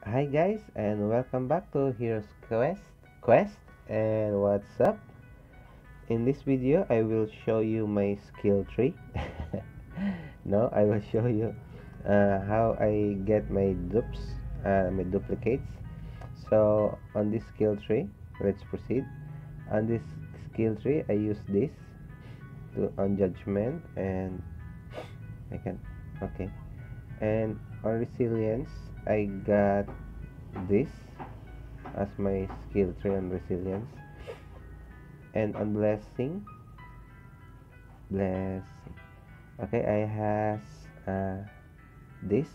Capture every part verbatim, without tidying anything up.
Hi guys, and welcome back to Heroes Quest Quest and what's up? In this video I will show you my skill tree. No, I will show you uh, how I get my dupes, uh, my duplicates. So on this skill tree, let's proceed. On this skill tree I use this to on judgment, and I can okay. And on resilience I got this as my skill tree on resilience, and on blessing blessing okay, I has uh, this.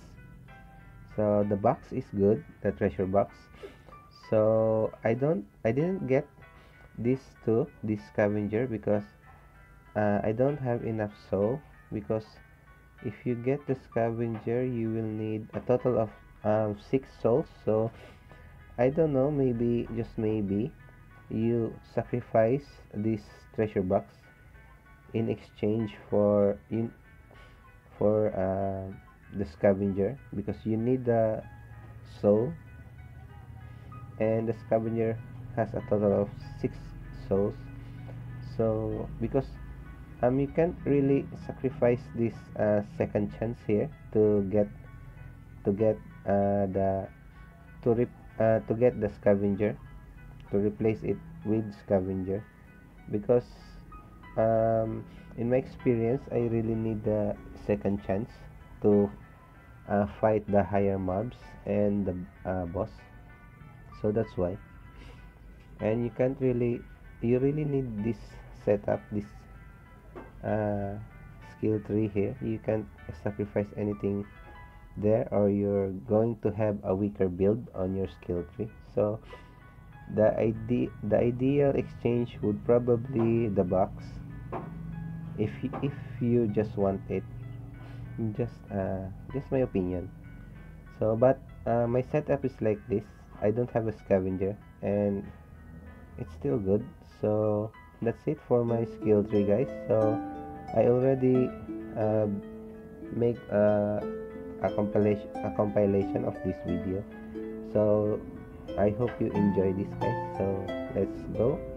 So the box is good, the treasure box. So I don't I didn't get this too, this scavenger, because uh, I don't have enough soul. Because if you get the scavenger you will need a total of um, six souls. So I don't know, maybe, just maybe, you sacrifice this treasure box in exchange for in for uh, the scavenger, because you need the soul, and the scavenger has a total of six souls. So because um you can't really sacrifice this uh, second chance here to get to get uh, the to rep, uh, to get the scavenger, to replace it with scavenger, because um, in my experience I really need the second chance to uh, fight the higher mobs and the uh, boss. So that's why. And you can't really you really need this setup, this uh, skill tree here. You can't sacrifice anything there, or you're going to have a weaker build on your skill tree. So the ide the ideal exchange would probably the box, if you, if you just want it. Just uh just my opinion. So but uh, my setup is like this. I don't have a scavenger, and it's still good. So that's it for my skill tree, guys. So I already uh, make uh, a compilation a compilation of this video. So I hope you enjoy this, guys. So let's go.